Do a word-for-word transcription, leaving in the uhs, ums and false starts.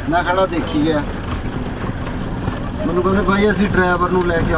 मैं खड़ा देखी गया। मैनू कहते भाई असीं ड्राइवर नूं लैके